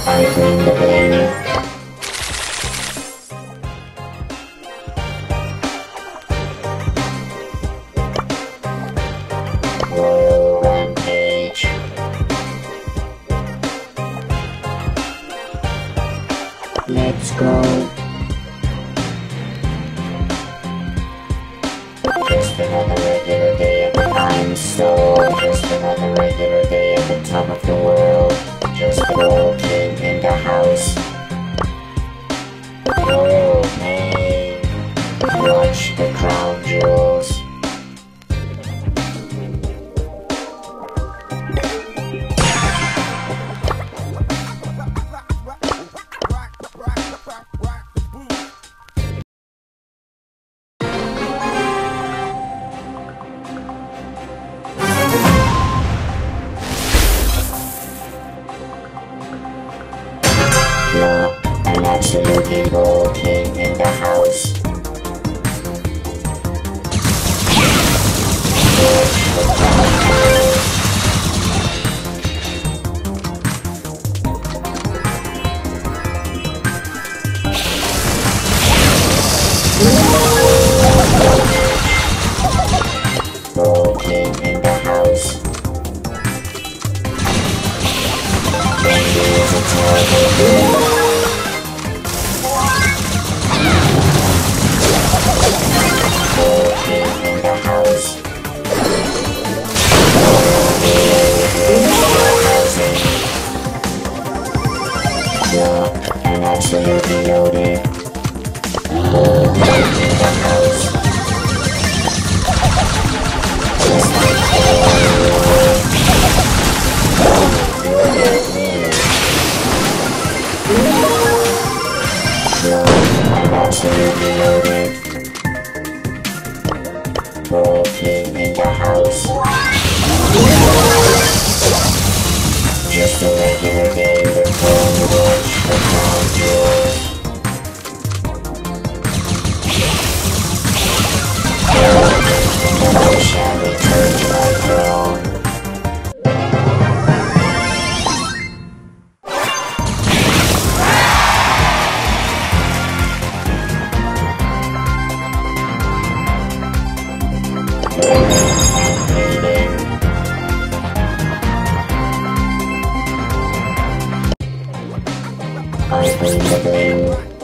I bring the bling. Royal Rampage. Let's go. Just another regular day at the just another regular day at the top of the world. Just the royal king in the house. Royal pain. Watch the crown jewels. An absolute evil king in the house. Royal king in the house. Bendy is a terrible in the house. And absolutely loaded. In the house. And absolutely loaded. Royal king in the house. Just a regular day before you watch the crown jewels. I shall return to my throne. I bring the bling.